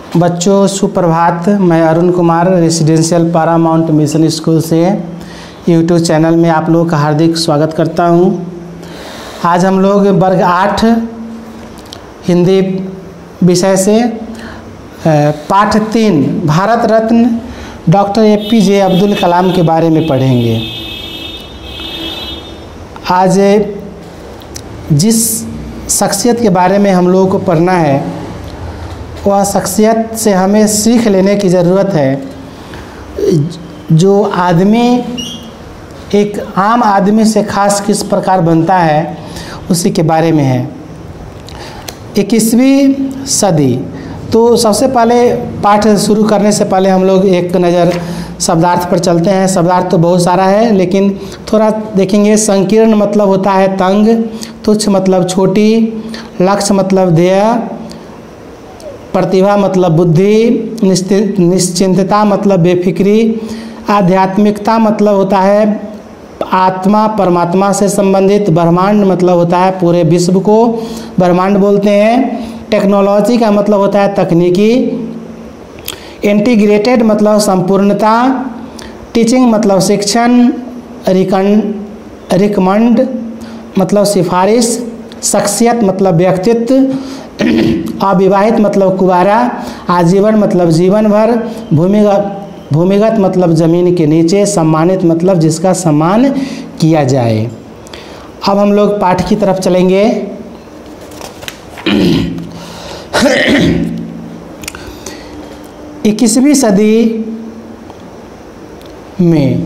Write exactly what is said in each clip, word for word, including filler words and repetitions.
बच्चों सुप्रभात। मैं Arun Kumar residential Paramount mission school से यूट्यूब चैनल में आप लोगों का हार्दिक स्वागत करता हूं। आज हम लोग वर्ग आठ हिंदी विषय से पाठ तीन Bharat Ratna doctor A P J Abdul Kalam के बारे में पढ़ेंगे। आज जिस शख्सियत के बारे में हम लोगों को पढ़ना है वह शख्सियत से हमें सीख लेने की ज़रूरत है। जो आदमी एक आम आदमी से खास किस प्रकार बनता है उसी के बारे में है। इक्कीसवीं सदी। तो सबसे पहले पाठ शुरू करने से पहले हम लोग एक नज़र शब्दार्थ पर चलते हैं। शब्दार्थ तो बहुत सारा है लेकिन थोड़ा देखेंगे। संकीर्ण मतलब होता है तंग, तुच्छ मतलब छोटी, लक्ष्य मतलब ध्येय, प्रतिभा मतलब बुद्धि, निश्चिंतता मतलब बेफिक्री, आध्यात्मिकता मतलब होता है आत्मा परमात्मा से संबंधित, ब्रह्मांड मतलब होता है पूरे विश्व को ब्रह्मांड बोलते हैं, टेक्नोलॉजी का मतलब होता है तकनीकी, इंटीग्रेटेड मतलब संपूर्णता, टीचिंग मतलब शिक्षण, रिकन रिकमंड मतलब सिफारिश, शख्सियत मतलब व्यक्तित्व, अविवाहित मतलब कुवारा, आजीवन मतलब जीवन भर, भूमिगत भूमिगत मतलब ज़मीन के नीचे, सम्मानित मतलब जिसका सम्मान किया जाए। अब हम लोग पाठ की तरफ चलेंगे। इक्कीसवीं सदी में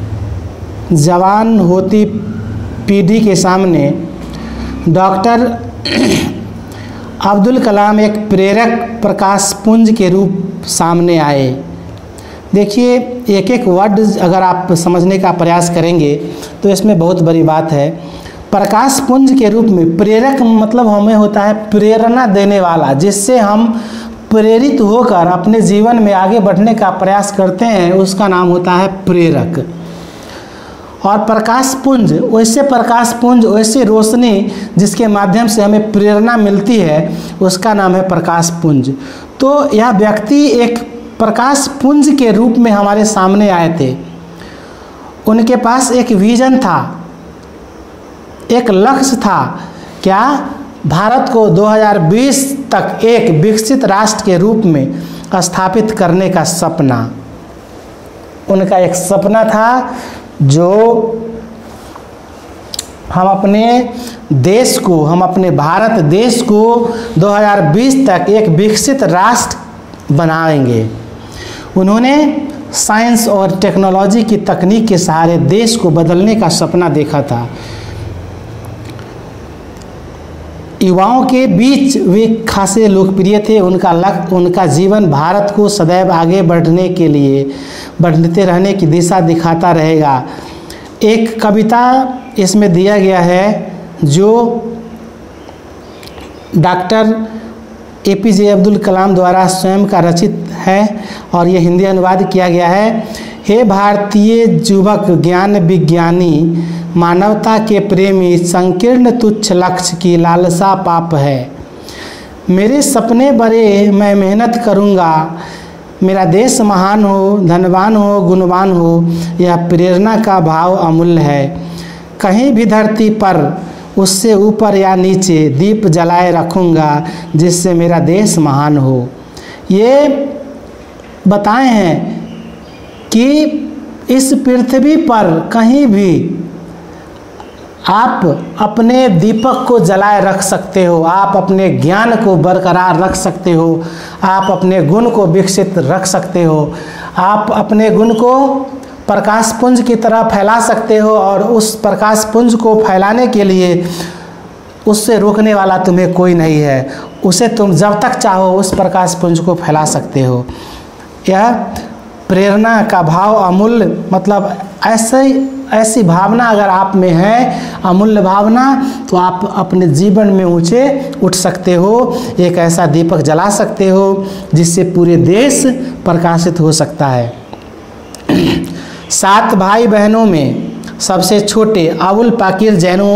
जवान होती पीढ़ी के सामने डॉक्टर अब्दुल कलाम एक प्रेरक प्रकाश पुंज के रूप सामने आए। देखिए, एक एक वर्ड अगर आप समझने का प्रयास करेंगे तो इसमें बहुत बड़ी बात है। प्रकाश पुंज के रूप में प्रेरक मतलब हमें होता है प्रेरणा देने वाला, जिससे हम प्रेरित होकर अपने जीवन में आगे बढ़ने का प्रयास करते हैं, उसका नाम होता है प्रेरक। और प्रकाश पुंज वैसे प्रकाश पुंज वैसे रोशनी जिसके माध्यम से हमें प्रेरणा मिलती है, उसका नाम है प्रकाश पुंज। तो यह व्यक्ति एक प्रकाश पुंज के रूप में हमारे सामने आए थे। उनके पास एक विजन था, एक लक्ष्य था। क्या? भारत को दो हज़ार बीस तक एक विकसित राष्ट्र के रूप में स्थापित करने का सपना। उनका एक सपना था जो हम अपने देश को, हम अपने भारत देश को दो हज़ार बीस तक एक विकसित राष्ट्र बनाएंगे। उन्होंने साइंस और टेक्नोलॉजी की तकनीक के सहारे देश को बदलने का सपना देखा था। युवाओं के बीच वे खासे लोकप्रिय थे। उनका लक्ष्य, उनका जीवन भारत को सदैव आगे बढ़ने के लिए, बढ़ते रहने की दिशा दिखाता रहेगा। एक कविता इसमें दिया गया है जो doctor A P J Abdul Kalam द्वारा स्वयं का रचित है और ये हिंदी अनुवाद किया गया है। हे भारतीय युवक ज्ञान विज्ञानी, मानवता के प्रेमी, संकीर्ण तुच्छ लक्ष्य की लालसा पाप है। मेरे सपने बड़े, मैं मेहनत करूँगा, मेरा देश महान हो, धनवान हो, गुणवान हो, यह प्रेरणा का भाव अमूल्य है। कहीं भी धरती पर उससे ऊपर या नीचे दीप जलाए रखूँगा जिससे मेरा देश महान हो। ये बताए हैं कि इस पृथ्वी पर कहीं भी आप अपने दीपक को जलाए रख सकते हो, आप अपने ज्ञान को बरकरार रख सकते हो, आप अपने गुण को विकसित रख सकते हो, आप अपने गुण को प्रकाश पुंज की तरह फैला सकते हो और उस प्रकाश पुंज को फैलाने के लिए उससे रोकने वाला तुम्हें कोई नहीं है। उसे तुम जब तक चाहो उस प्रकाश पुंज को फैला सकते हो। यह प्रेरणा का भाव अमूल्य मतलब ऐसे ऐसी भावना अगर आप में है, अमूल्य भावना, तो आप अपने जीवन में ऊंचे उठ सकते हो, एक ऐसा दीपक जला सकते हो जिससे पूरे देश प्रकाशित हो सकता है। सात भाई बहनों में सबसे छोटे अबुल पाकिर जैनो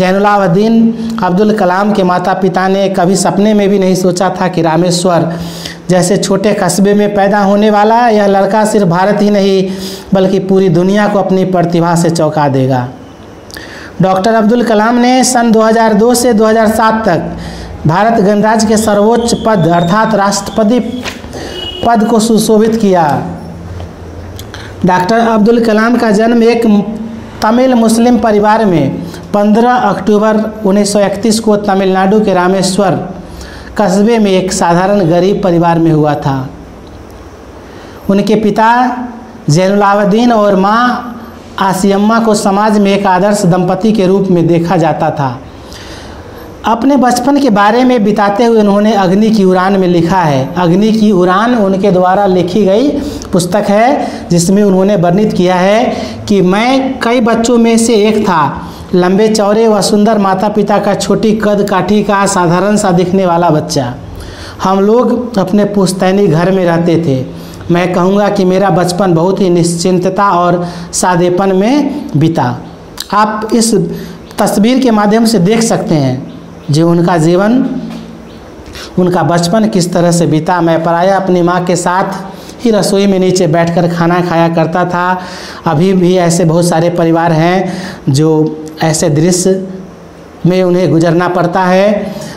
जैनुलाब्दीन अब्दुल कलाम के माता पिता ने कभी सपने में भी नहीं सोचा था कि रामेश्वर जैसे छोटे कस्बे में पैदा होने वाला यह लड़का सिर्फ भारत ही नहीं बल्कि पूरी दुनिया को अपनी प्रतिभा से चौंका देगा। डॉक्टर अब्दुल कलाम ने सन दो हज़ार दो से दो हज़ार सात तक भारत गणराज्य के सर्वोच्च पद अर्थात राष्ट्रपति पद को सुशोभित किया। डॉक्टर अब्दुल कलाम का जन्म एक तमिल मुस्लिम परिवार में पंद्रह अक्टूबर उन्नीस सौ इकतीस को तमिलनाडु के रामेश्वर कस्बे में एक साधारण गरीब परिवार में हुआ था। उनके पिता जैनुलाब्दीन और मां आसियम्मा को समाज में एक आदर्श दंपति के रूप में देखा जाता था। अपने बचपन के बारे में बिताते हुए उन्होंने अग्नि की उड़ान में लिखा है। अग्नि की उड़ान उनके द्वारा लिखी गई पुस्तक है जिसमें उन्होंने वर्णित किया है कि मैं कई बच्चों में से एक था, लंबे चौड़े व सुंदर माता पिता का छोटी कद काठी का साधारण सा दिखने वाला बच्चा। हम लोग अपने पुश्तैनी घर में रहते थे। मैं कहूँगा कि मेरा बचपन बहुत ही निश्चिंतता और सादेपन में बीता। आप इस तस्वीर के माध्यम से देख सकते हैं जो उनका जीवन, उनका बचपन किस तरह से बीता। मैं प्रायः अपनी माँ के साथ ही रसोई में नीचे बैठकर खाना खाया करता था। अभी भी ऐसे बहुत सारे परिवार हैं जो ऐसे दृश्य में उन्हें गुजरना पड़ता है।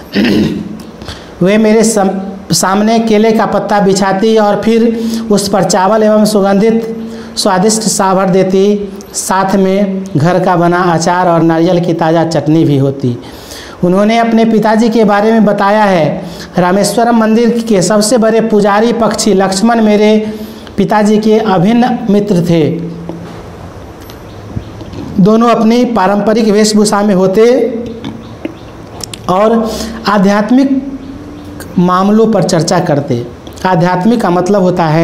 वे मेरे सम, सामने केले का पत्ता बिछाती और फिर उस पर चावल एवं सुगंधित स्वादिष्ट सांभर देती। साथ में घर का बना अचार और नारियल की ताज़ा चटनी भी होती। उन्होंने अपने पिताजी के बारे में बताया है, रामेश्वरम मंदिर के सबसे बड़े पुजारी पक्षी लक्ष्मण मेरे पिताजी के अभिन्न मित्र थे। दोनों अपनी पारंपरिक वेशभूषा में होते और आध्यात्मिक मामलों पर चर्चा करते। आध्यात्मिक का मतलब होता है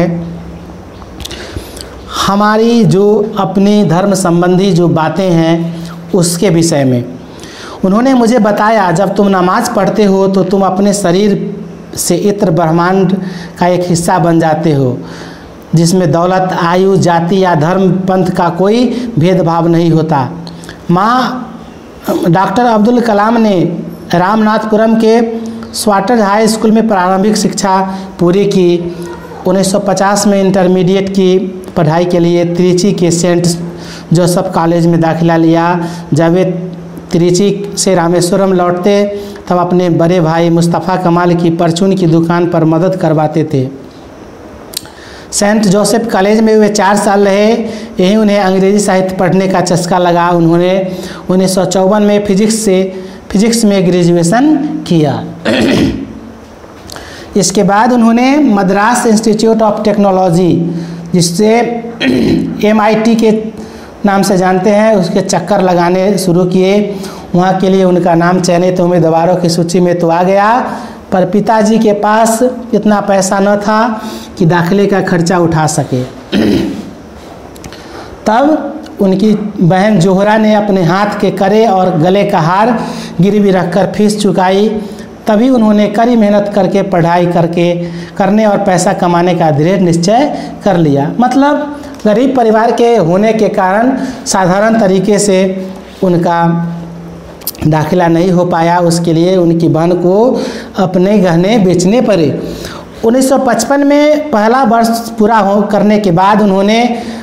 हमारी जो अपनी धर्म संबंधी जो बातें हैं उसके विषय में। उन्होंने मुझे बताया, जब तुम नमाज पढ़ते हो तो तुम अपने शरीर से इत्र ब्रह्मांड का एक हिस्सा बन जाते हो जिसमें दौलत, आयु, जाति या धर्म पंथ का कोई भेदभाव नहीं होता। माँ डॉक्टर अब्दुल कलाम ने रामनाथपुरम के स्वाटर हाई स्कूल में प्रारंभिक शिक्षा पूरी की। उन्नीस सौ पचास में इंटरमीडिएट की पढ़ाई के लिए त्रिची के सेंट जोसेफ कॉलेज में दाखिला लिया। जब वे त्रिची से रामेश्वरम लौटते तब अपने बड़े भाई मुस्तफ़ा कमाल की परचून की दुकान पर मदद करवाते थे। सेंट जोसेफ कॉलेज में वे चार साल रहे। यहीं उन्हें अंग्रेजी साहित्य पढ़ने का चस्का लगा। उन्होंने उन्नीस सौ चौवन में फिजिक्स से फिजिक्स में ग्रेजुएशन किया। इसके बाद उन्होंने मद्रास इंस्टीट्यूट ऑफ टेक्नोलॉजी, जिससे एम आई टी के नाम से जानते हैं, उसके चक्कर लगाने शुरू किए। वहाँ के लिए उनका नाम चयनित उम्मीदवारों की सूची में तो आ गया, पर पिताजी के पास इतना पैसा न था कि दाखिले का खर्चा उठा सके। तब उनकी बहन जोहरा ने अपने हाथ के करे और गले का हार गिरवी रखकर फीस चुकाई। तभी उन्होंने कड़ी मेहनत करके पढ़ाई करके करने और पैसा कमाने का दृढ़ निश्चय कर लिया। मतलब गरीब परिवार के होने के कारण साधारण तरीके से उनका दाखिला नहीं हो पाया। उसके लिए उनकी बहन को अपने गहने बेचने पड़े। उन्नीस सौ पचपन में पहला वर्ष पूरा हो करने के बाद उन्होंने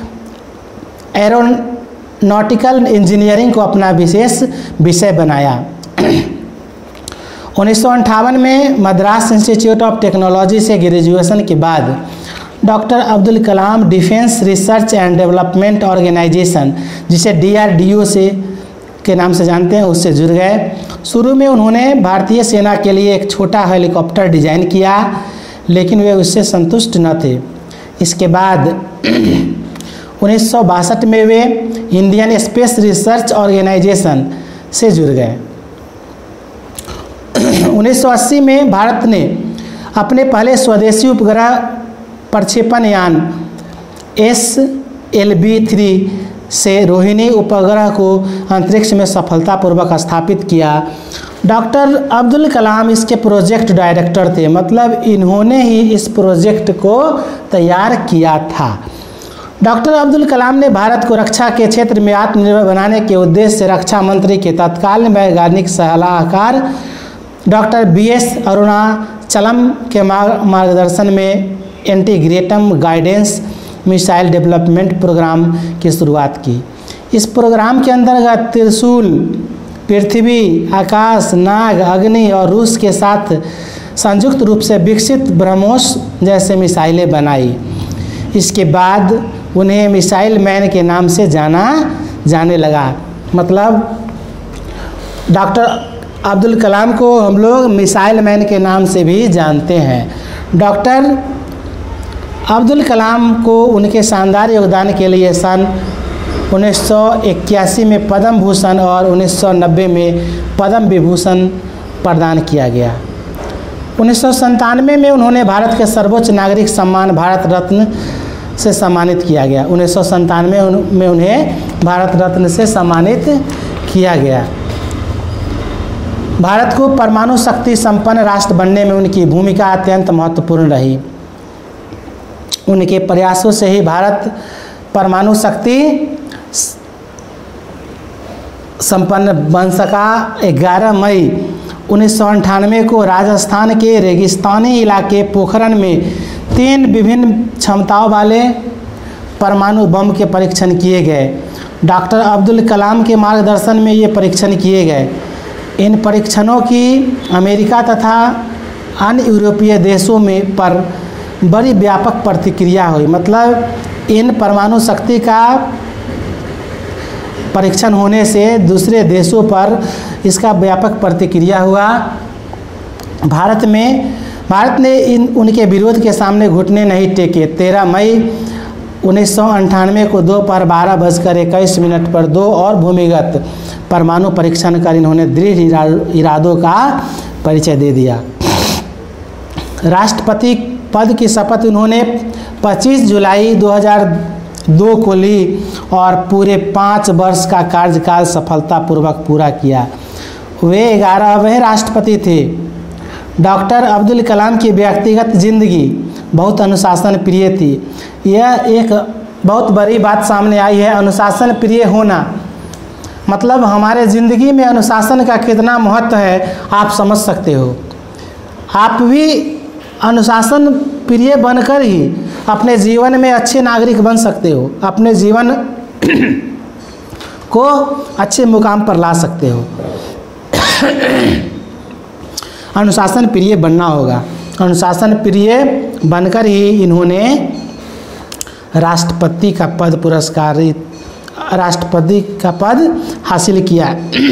एरोनॉटिकल इंजीनियरिंग को अपना विशेष विषय बनाया। उन्नीस सौ अंठावन में मद्रास इंस्टीट्यूट ऑफ टेक्नोलॉजी से ग्रेजुएशन के बाद doctor Abdul Kalam defence research and development organisation, जिसे डी आर डी ओ से के नाम से जानते हैं, उससे जुड़ गए। शुरू में उन्होंने भारतीय सेना के लिए एक छोटा हेलीकॉप्टर डिजाइन किया, लेकिन वे उससे संतुष्ट न थे। इसके बाद उन्नीस सौ बासठ में वे इंडियन स्पेस रिसर्च ऑर्गेनाइजेशन से जुड़ गए। उन्नीस सौ अस्सी में भारत ने अपने पहले स्वदेशी उपग्रह प्रक्षेपण यान एस एल वी थ्री से रोहिणी उपग्रह को अंतरिक्ष में सफलतापूर्वक स्थापित किया। डॉक्टर अब्दुल कलाम इसके प्रोजेक्ट डायरेक्टर थे, मतलब इन्होंने ही इस प्रोजेक्ट को तैयार किया था। डॉक्टर अब्दुल कलाम ने भारत को रक्षा के क्षेत्र में आत्मनिर्भर बनाने के उद्देश्य से रक्षा मंत्री के तत्कालीन वैज्ञानिक सलाहकार डॉक्टर बी एस अरुणाचलम के मार्गदर्शन में integrated guidance missile development programme की शुरुआत की। इस प्रोग्राम के अंतर्गत त्रिशूल पृथ्वी, आकाश, नाग, अग्नि और रूस के साथ संयुक्त रूप से विकसित ब्रह्मोस जैसे मिसाइलें बनाई। इसके बाद उन्हें मिसाइल मैन के नाम से जाना जाने लगा। मतलब डॉक्टर अब्दुल कलाम को हम लोग मिसाइल मैन के नाम से भी जानते हैं। डॉक्टर अब्दुल कलाम को उनके शानदार योगदान के लिए सन उन्नीस सौ इक्यासी में पद्म भूषण और उन्नीस सौ नब्बे में पद्म विभूषण प्रदान किया गया। उन्नीस सौ संतानवे में उन्होंने भारत के सर्वोच्च नागरिक सम्मान भारत रत्न से सम्मानित किया गया। उन्नीस सौ संतानवे में उन्हें भारत रत्न से सम्मानित किया गया। भारत को परमाणु शक्ति संपन्न राष्ट्र बनने में उनकी भूमिका अत्यंत महत्वपूर्ण रही। उनके प्रयासों से ही भारत परमाणु शक्ति संपन्न बन सका। ग्यारह मई उन्नीस सौ अंठानवे को राजस्थान के रेगिस्तानी इलाके पोखरण में तीन विभिन्न क्षमताओं वाले परमाणु बम के परीक्षण किए गए। डॉक्टर अब्दुल कलाम के मार्गदर्शन में ये परीक्षण किए गए। इन परीक्षणों की अमेरिका तथा अन्य यूरोपीय देशों में पर बड़ी व्यापक प्रतिक्रिया हुई। मतलब इन परमाणु शक्ति का परीक्षण होने से दूसरे देशों पर इसका व्यापक प्रतिक्रिया हुआ। भारत में भारत ने इन उनके विरोध के सामने घुटने नहीं टेके। तेरह मई उन्नीस सौ अंठानवे को दोपहर बारह बजकर इक्कीस मिनट पर दो और भूमिगत परमाणु परीक्षण कर इन्होंने दृढ़ इरादों का परिचय दे दिया। राष्ट्रपति पद की शपथ उन्होंने पच्चीस जुलाई दो हज़ार दो को ली और पूरे पाँच वर्ष का कार्यकाल सफलतापूर्वक पूरा किया। वे ग्यारहवें राष्ट्रपति थे। डॉक्टर अब्दुल कलाम की व्यक्तिगत जिंदगी बहुत अनुशासन प्रिय थी। यह एक बहुत बड़ी बात सामने आई है, अनुशासन प्रिय होना। मतलब हमारे ज़िंदगी में अनुशासन का कितना महत्व है आप समझ सकते हो। आप भी अनुशासन प्रिय बनकर ही अपने जीवन में अच्छे नागरिक बन सकते हो, अपने जीवन को अच्छे मुकाम पर ला सकते हो। अनुशासन प्रिय बनना होगा। अनुशासन प्रिय बनकर ही इन्होंने राष्ट्रपति का पद पुरस्कारित राष्ट्रपति का पद हासिल किया।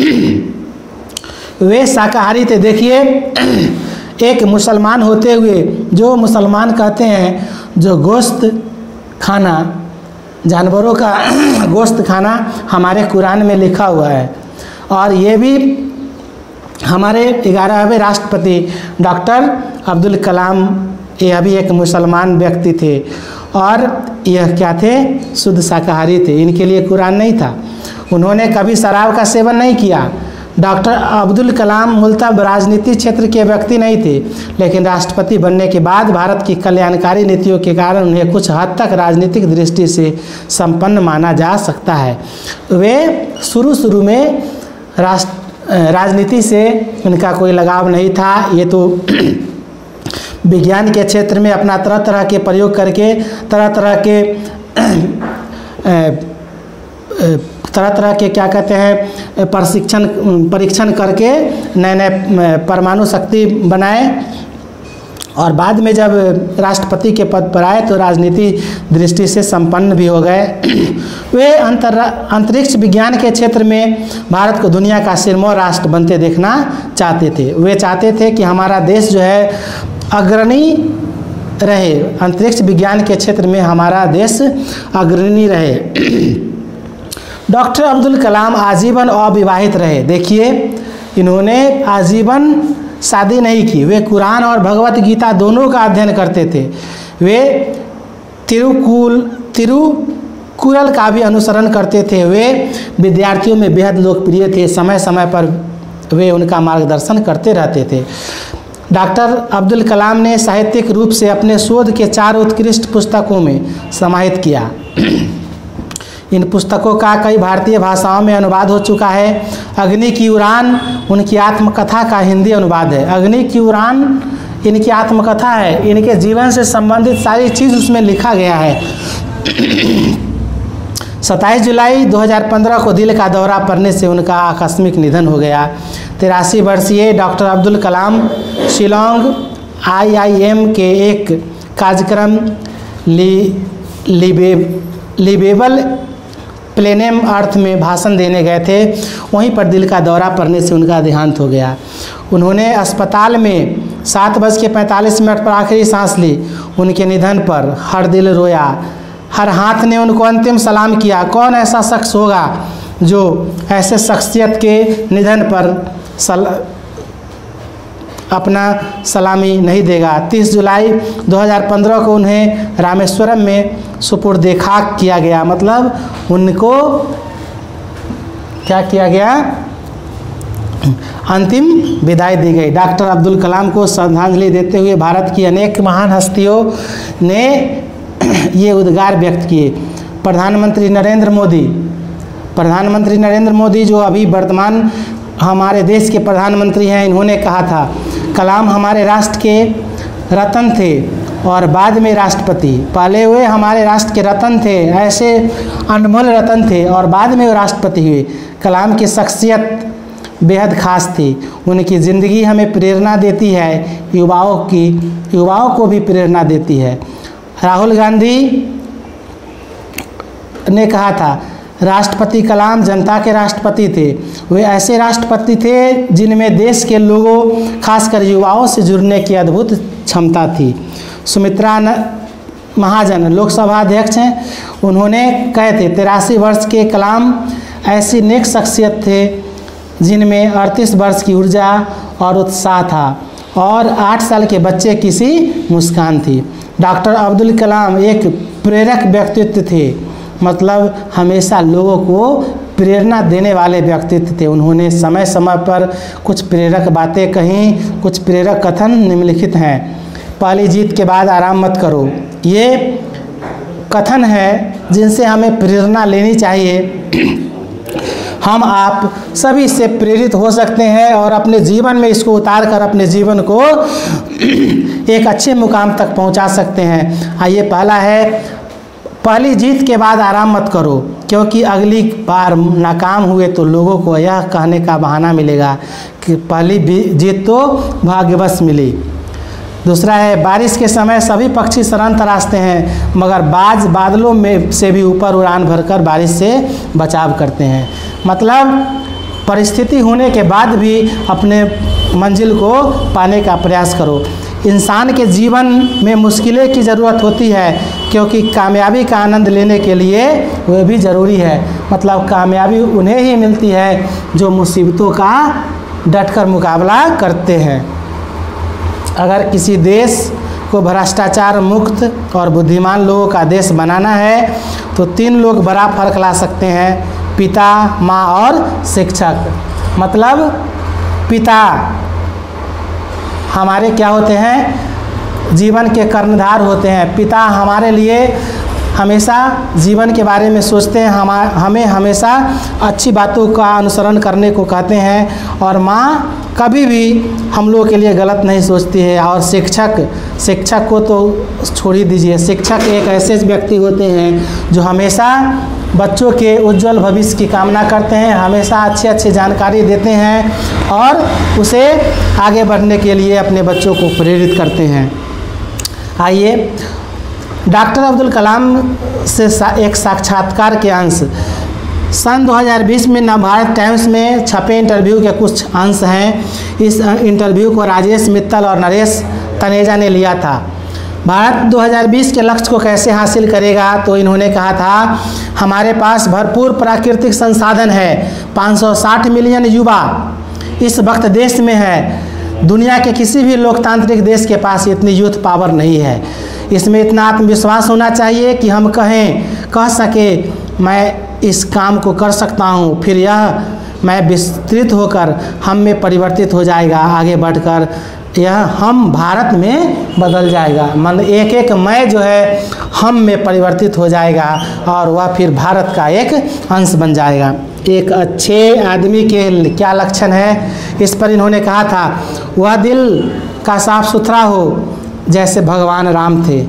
वे शाकाहारी थे। देखिए, एक मुसलमान होते हुए जो मुसलमान कहते हैं जो गोश्त खाना, जानवरों का गोश्त खाना हमारे कुरान में लिखा हुआ है। और ये भी हमारे ग्यारहवें राष्ट्रपति डॉक्टर अब्दुल कलाम यह भी एक मुसलमान व्यक्ति थे और यह क्या थे, शुद्ध शाकाहारी थे। इनके लिए कुरान नहीं था। उन्होंने कभी शराब का सेवन नहीं किया। डॉक्टर अब्दुल कलाम मूलतः राजनीति क्षेत्र के व्यक्ति नहीं थे, लेकिन राष्ट्रपति बनने के बाद भारत की कल्याणकारी नीतियों के कारण उन्हें कुछ हद तक राजनीतिक दृष्टि से संपन्न माना जा सकता है। वे शुरू शुरू में राष्ट्र राजनीति से उनका कोई लगाव नहीं था। ये तो विज्ञान के क्षेत्र में अपना तरह तरह के प्रयोग करके तरह तरह के तरह तरह के क्या कहते हैं प्रशिक्षण परीक्षण करके नए नए परमाणु शक्ति बनाए और बाद में जब राष्ट्रपति के पद पर आए तो राजनीति दृष्टि से संपन्न भी हो गए। वे अंतर अंतरिक्ष विज्ञान के क्षेत्र में भारत को दुनिया का सिरमौर राष्ट्र बनते देखना चाहते थे। वे चाहते थे कि हमारा देश जो है अग्रणी रहे, अंतरिक्ष विज्ञान के क्षेत्र में हमारा देश अग्रणी रहे। डॉक्टर अब्दुल कलाम आजीवन अविवाहित रहे। देखिए, इन्होंने आजीवन शादी नहीं की। वे कुरान और भगवत गीता दोनों का अध्ययन करते थे। वे तिरुकुल तिरुकुरल का भी अनुसरण करते थे। वे विद्यार्थियों में बेहद लोकप्रिय थे। समय समय पर वे उनका मार्गदर्शन करते रहते थे। डॉक्टर अब्दुल कलाम ने साहित्यिक रूप से अपने शोध के चार उत्कृष्ट पुस्तकों में समाहित किया। इन पुस्तकों का कई भारतीय भाषाओं में अनुवाद हो चुका है अग्नि की उड़ान उनकी आत्मकथा का हिंदी अनुवाद है। अग्नि की उड़ान इनकी आत्मकथा है, इनके जीवन से संबंधित सारी चीज़ उसमें लिखा गया है। सत्ताईस जुलाई दो हज़ार पंद्रह को दिल का दौरा पड़ने से उनका आकस्मिक निधन हो गया। तिरासी वर्षीय doctor Abdul Kalam Shillong I I M के एक कार्यक्रम ली लिबे लिबेबल प्लेनेम अर्थ में भाषण देने गए थे। वहीं पर दिल का दौरा पड़ने से उनका देहांत हो गया। उन्होंने अस्पताल में सात बज के पैंतालीस मिनट पर आखिरी सांस ली। उनके निधन पर हर दिल रोया, हर हाथ ने उनको अंतिम सलाम किया। कौन ऐसा शख्स होगा जो ऐसे शख्सियत के निधन पर सल अपना सलामी नहीं देगा। तीस जुलाई दो हज़ार पंद्रह को उन्हें रामेश्वरम में सुपुर्द खाक किया गया, मतलब उनको क्या किया गया, अंतिम विदाई दी गई। डॉक्टर अब्दुल कलाम को श्रद्धांजलि देते हुए भारत की अनेक महान हस्तियों ने ये उद्गार व्यक्त किए। प्रधानमंत्री नरेंद्र मोदी प्रधानमंत्री नरेंद्र मोदी जो अभी वर्तमान हमारे देश के प्रधानमंत्री हैं, इन्होंने कहा था कलाम हमारे राष्ट्र के रत्न थे और बाद में राष्ट्रपति। पहले वे हमारे राष्ट्र के रत्न थे, ऐसे अनमोल रत्न थे, और बाद में वो राष्ट्रपति हुए। कलाम की शख्सियत बेहद खास थी। उनकी ज़िंदगी हमें प्रेरणा देती है, युवाओं की युवाओं को भी प्रेरणा देती है। राहुल गांधी ने कहा था राष्ट्रपति कलाम जनता के राष्ट्रपति थे। वे ऐसे राष्ट्रपति थे जिनमें देश के लोगों खासकर युवाओं से जुड़ने की अद्भुत क्षमता थी। सुमित्रा महाजन लोकसभा अध्यक्ष हैं। उन्होंने कहे थे तिरासी वर्ष के कलाम ऐसी नेक शख्सियत थे जिनमें अड़तीस वर्ष की ऊर्जा और उत्साह था और आठ साल के बच्चे की सी मुस्कान थी। डॉक्टर अब्दुल कलाम एक प्रेरक व्यक्तित्व थे, मतलब हमेशा लोगों को प्रेरणा देने वाले व्यक्तित्व थे। उन्होंने समय समय पर कुछ प्रेरक बातें कहीं, कुछ प्रेरक कथन निम्नलिखित हैं। पहली जीत के बाद आराम मत करो, ये कथन है जिनसे हमें प्रेरणा लेनी चाहिए। हम आप सभी इससे प्रेरित हो सकते हैं और अपने जीवन में इसको उतार कर अपने जीवन को एक अच्छे मुकाम तक पहुंचा सकते हैं। आइए, पहला है पहली जीत के बाद आराम मत करो, क्योंकि अगली बार नाकाम हुए तो लोगों को यह कहने का बहाना मिलेगा कि पहली जीत तो भाग्यवश मिली। दूसरा है बारिश के समय सभी पक्षी शरण तराशते हैं, मगर बाज बादलों में से भी ऊपर उड़ान भरकर बारिश से बचाव करते हैं। मतलब परिस्थिति होने के बाद भी अपने मंजिल को पाने का प्रयास करो। इंसान के जीवन में मुश्किलें की ज़रूरत होती है, क्योंकि कामयाबी का आनंद लेने के लिए वह भी ज़रूरी है। मतलब कामयाबी उन्हें ही मिलती है जो मुसीबतों का डटकर मुकाबला करते हैं। अगर किसी देश को भ्रष्टाचार मुक्त और बुद्धिमान लोगों का देश बनाना है तो तीन लोग बड़ा फर्क ला सकते हैं, पिता, माँ और शिक्षक। मतलब पिता हमारे क्या होते हैं, जीवन के कर्णधार होते हैं। पिता हमारे लिए हमेशा जीवन के बारे में सोचते हैं, हम हमें हमेशा अच्छी बातों का अनुसरण करने को कहते हैं, और माँ कभी भी हम लोगों के लिए गलत नहीं सोचती है। और शिक्षक शिक्षक को तो छोड़ ही दीजिए, शिक्षक एक ऐसे व्यक्ति होते हैं जो हमेशा बच्चों के उज्जवल भविष्य की कामना करते हैं, हमेशा अच्छी अच्छी जानकारी देते हैं और उसे आगे बढ़ने के लिए अपने बच्चों को प्रेरित करते हैं। आइए, डॉक्टर अब्दुल कलाम से एक साक्षात्कार के अंश। सन दो हज़ार बीस में नवभारत टाइम्स में छपे इंटरव्यू के कुछ अंश हैं। इस इंटरव्यू को राजेश मित्तल और नरेश तनेजा ने लिया था। भारत दो हज़ार बीस के लक्ष्य को कैसे हासिल करेगा, तो इन्होंने कहा था हमारे पास भरपूर प्राकृतिक संसाधन है। पाँच सौ साठ मिलियन युवा इस वक्त देश में है। दुनिया के किसी भी लोकतांत्रिक देश के पास इतनी यूथ पावर नहीं है। इसमें इतना आत्मविश्वास होना चाहिए कि हम कहें कह सके मैं इस काम को कर सकता हूँ। फिर यह मैं विस्तृत होकर हम में परिवर्तित हो जाएगा। आगे बढ़कर यह हम भारत में बदल जाएगा। मन एक एक मैं जो है हम में परिवर्तित हो जाएगा और वह फिर भारत का एक अंश बन जाएगा। एक अच्छे आदमी के क्या लक्षण है, इस पर इन्होंने कहा था, वह दिल का साफ सुथरा हो जैसे भगवान राम थे।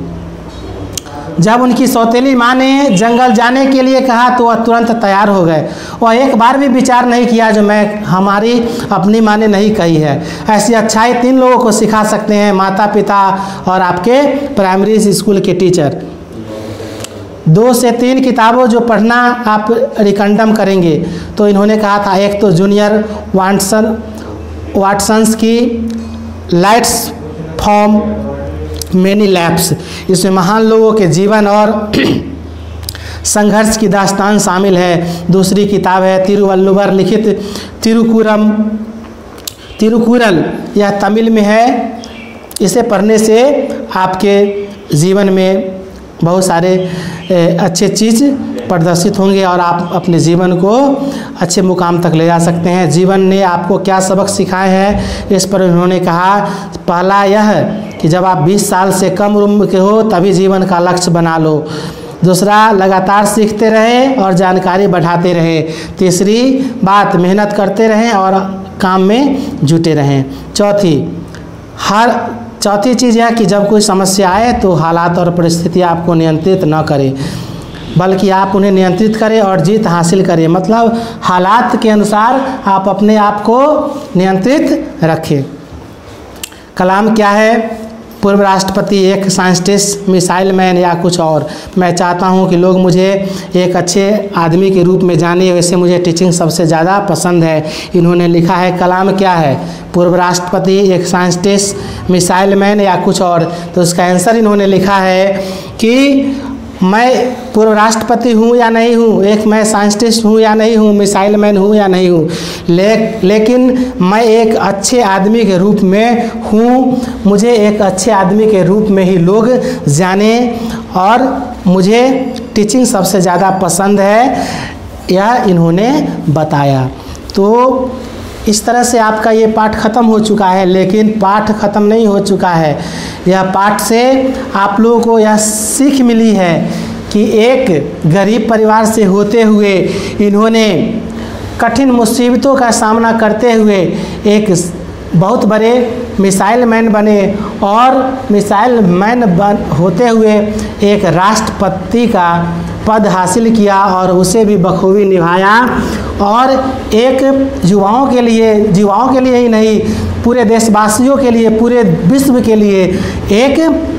जब उनकी सौतेली माँ ने जंगल जाने के लिए कहा तो वह तुरंत तैयार हो गए। वह एक बार भी विचार नहीं किया जो मैं हमारी अपनी माँ ने नहीं कही है। ऐसी अच्छाई तीन लोगों को सिखा सकते हैं, माता पिता और आपके प्राइमरी स्कूल के टीचर। दो से तीन किताबों जो पढ़ना आप रिकमेंड करेंगे, तो इन्होंने कहा था, एक तो जूनियर वाटसन वाटसन्स की लाइट्स फॉर्म मेनी लैप्स, इसमें महान लोगों के जीवन और संघर्ष की दास्तान शामिल है। दूसरी किताब है तिरुवल्लुवर लिखित तिरुकुरम तिरुकुरल, यह तमिल में है। इसे पढ़ने से आपके जीवन में बहुत सारे अच्छे चीज़ प्रदर्शित होंगे और आप अपने जीवन को अच्छे मुकाम तक ले जा सकते हैं। जीवन ने आपको क्या सबक सिखाए हैं, इस पर उन्होंने कहा, पहला यह कि जब आप बीस साल से कम उम्र के हो तभी जीवन का लक्ष्य बना लो। दूसरा, लगातार सीखते रहें और जानकारी बढ़ाते रहें। तीसरी बात, मेहनत करते रहें और काम में जुटे रहें। चौथी हर चौथी चीज़ यह कि जब कोई समस्या आए तो हालात और परिस्थितियाँ आपको नियंत्रित न करें, बल्कि आप उन्हें नियंत्रित करें और जीत हासिल करें। मतलब हालात के अनुसार आप अपने आप को नियंत्रित रखें। कलाम क्या है? पूर्व राष्ट्रपति, एक साइंटिस्ट, मिसाइल मैन या कुछ और। मैं चाहता हूं कि लोग मुझे एक अच्छे आदमी के रूप में जाने, वैसे मुझे टीचिंग सबसे ज़्यादा पसंद है। इन्होंने लिखा है, कलाम क्या है? पूर्व राष्ट्रपति, एक साइंटिस्ट, मिसाइल मैन या कुछ और। तो इसका आंसर इन्होंने लिखा है कि मैं पूर्व राष्ट्रपति हूँ या नहीं हूँ, एक मैं साइंटिस्ट हूँ या नहीं हूँ, मिसाइल मैन हूँ या नहीं हूँ, ले, लेकिन मैं एक अच्छे आदमी के रूप में हूँ। मुझे एक अच्छे आदमी के रूप में ही लोग जाने और मुझे टीचिंग सबसे ज़्यादा पसंद है, यह इन्होंने बताया। तो इस तरह से आपका ये पाठ ख़त्म हो चुका है, लेकिन पाठ ख़त्म नहीं हो चुका है। यह पाठ से आप लोगों को यह सीख मिली है कि एक गरीब परिवार से होते हुए इन्होंने कठिन मुसीबतों का सामना करते हुए एक बहुत बड़े मिसाइल मैन बने और मिसाइल मैन बन होते हुए एक राष्ट्रपति का पद हासिल किया और उसे भी बखूबी निभाया। और एक युवाओं के लिए युवाओं के लिए ही नहीं, पूरे देशवासियों के लिए, पूरे विश्व के लिए एक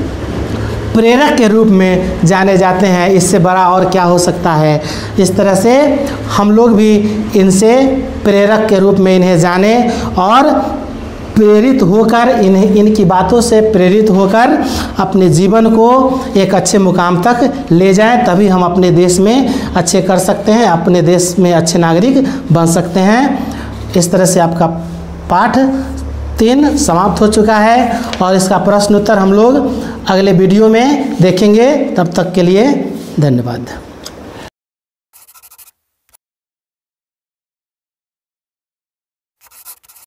प्रेरक के रूप में जाने जाते हैं। इससे बड़ा और क्या हो सकता है। इस तरह से हम लोग भी इनसे प्रेरक के रूप में इन्हें जाने और प्रेरित होकर इन्हें इनकी बातों से प्रेरित होकर अपने जीवन को एक अच्छे मुकाम तक ले जाएं, तभी हम अपने देश में अच्छे कर सकते हैं, अपने देश में अच्छे नागरिक बन सकते हैं। इस तरह से आपका पाठ तीन समाप्त हो चुका है और इसका प्रश्न उत्तर हम लोग अगले वीडियो में देखेंगे। तब तक के लिए धन्यवाद।